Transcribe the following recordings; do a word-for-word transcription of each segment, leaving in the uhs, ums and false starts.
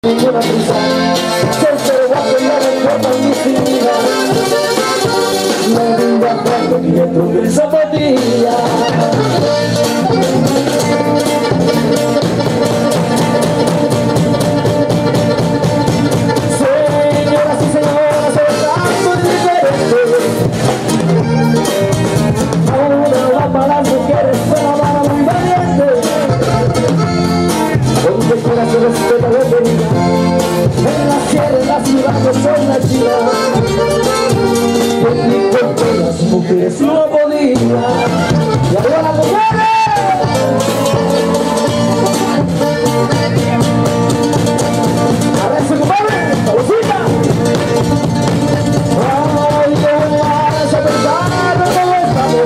ninguna prisa, solo voy a pelear el cuerpo en mi vida. La vida cuando dentro de zapatilla. Señoras y señores, el campo es diferente. Ahora va para las mujeres, pero va muy valiente. Donde quiera se respeta la vida. En la sierra, en la ciudad, no soy una chica. En mi cuerpo las mujeres no podían. Y arriba las mujeres. A ver, se compadre, salucita. Ay, qué buenas a pensar de todo estamos.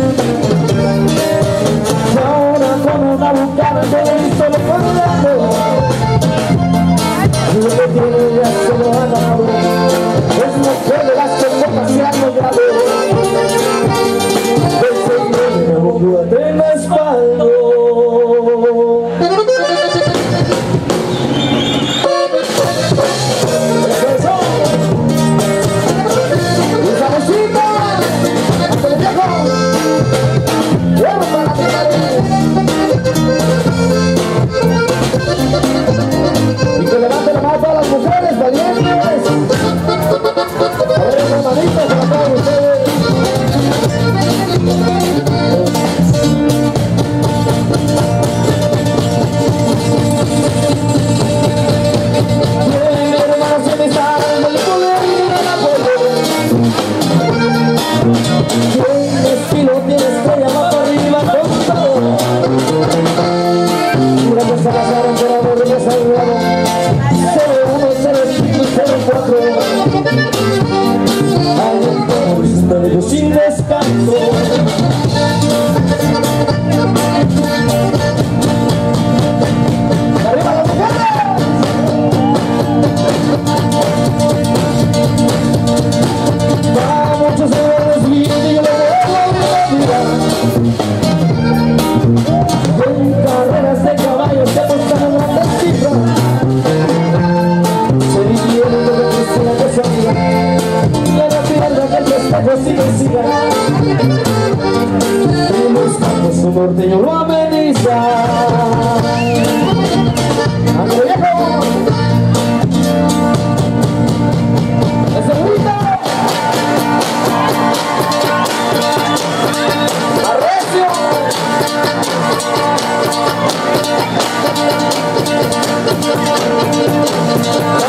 Y ahora con una bucana todo listo lo ponemos. Lo que tiene ya se lo ha dado. Es mujer de las que pocas se han logrado. El Señor me abogó de la espalda. Y que levanten la mano a todas las mujeres valientes. A ver, hermanitas, para todos ustedes. Bien, hermanos, se me están dando el poder y no la puedo. Bien, estilo tienes que llamar para arriba con todo. Una cosa pasaron por amor y ya salvaron. cero uno, cero cinco, cero cuatro. Hay un terrorista de ellos sin descanso. ¡Arriba las mujeres! Para muchos se les viene y yo lo veo en la vida. En carreras de caballos se apostaron grandes cifras. Se dividieron de Cristina que su amiga. Y a la pierna que el festejo sigue y siga. Y los campos su norteño lo ameniza. ¡Ándale, viejo! ¡Ese grito! ¡Arrecio! ¡Ah!